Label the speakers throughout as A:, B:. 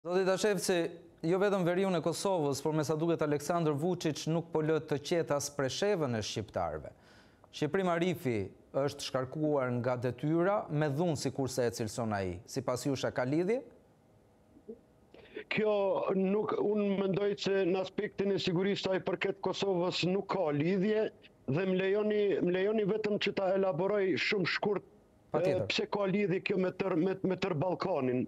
A: Zoti Tashevci, jo vetëm veriun e Kosovës, por me sa duket Aleksandr Vučić nuk po lë të qetë as preshevën e shqiptarëve. Shqiprim Arifi është shkarkuar nga detyra me dhunë sikurse e cilëson ai. Sipas jush ka lidhje?
B: Kjo nuk, unë mendoj që në aspektin e sigurisë sa i përket Kosovës nuk ka lidhje dhe më lejoni vetëm që ta elaboroj shumë shkurt pse ka lidhje kjo me tër Ballkanin.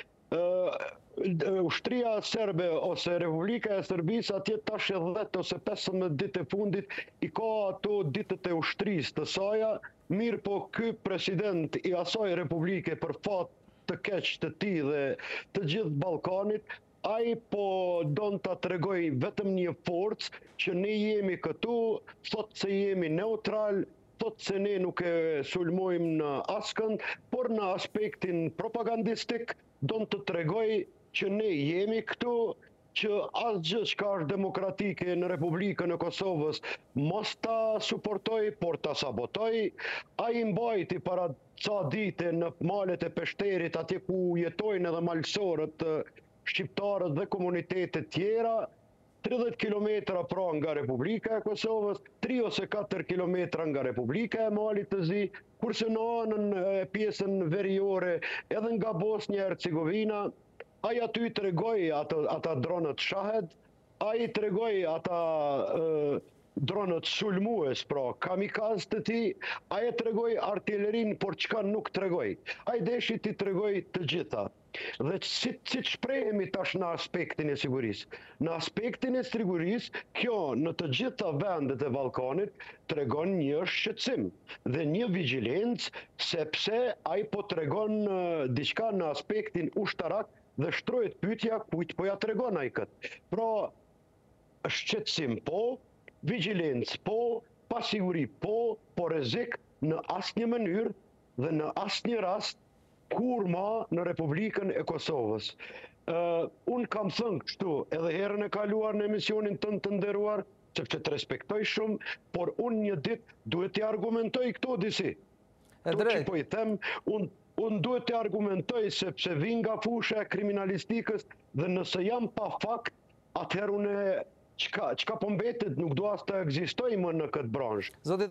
B: Ushtria serbe ose Republika e Serbisë atje tash 10 ose 15 ditë e fundit i ka ato ditët e ushtrisë të saja, mirë po ky president i asaj republike për fat të keq të tij dhe të gjithë Ballkanit, ai po don ta tregoj vetëm një forcë që ne jemi këtu, thot se jemi neutral, thot se ne nuk e sulmojmë në askënd, por në aspektin propagandistik don të tregoj që ne jemi këtu, që asgjë çka është demokratike në Republikën e Kosovës mos ta suportoj, por ta sabotoj. Ai mbajti para ca dite në malet e Peshterit, atje ku jetojnë edhe malësorët, shqiptarët dhe komunitetet tjera, 30 kilometra pra nga Republika e Kosovës, 3 ose 4 kilometra nga Republika e Malit të Zi, kurse në anën pjesën veriore edhe nga Bosnia e Hercegovina, ai aty tregoi ata dronët Shahed, ai tregoi ata dronët sulmues, pra kamikaz të tij, ai tregoi artillerin, por çka nuk tregoi. Ai deshi ti tregoi të gjitha. Dhe si shprehemi tash në aspektin e sigurisë. Në aspektin e sigurisë, kjo në të gjitha vendet e Ballkanit tregon një shqetësim dhe një vigjilencë, sepse ai po tregon diçka në aspektin ushtarak dhe shtrohet pyetja kujt po ja tregon ai këtë. Pra, shqetësim po, vigjilencë po, pasiguri po, por rrezik në asnjë mënyrë dhe në asnjë rast kur ma në Republikën e Kosovës. Unë kam thënë kështu edhe herën e kaluar në emisionin tënd të nderuar, sepse të respektoj shumë, por unë një ditë duhet t'i argumentoj këto disi.
A: E drejt.
B: Po i them, unë duhet t'i argumentoj sepse vin nga fusha e kriminalistikës dhe nëse jam pa fakt, atëherë unë çka po mbetet nuk do as të ekzistoj më në këtë branshë.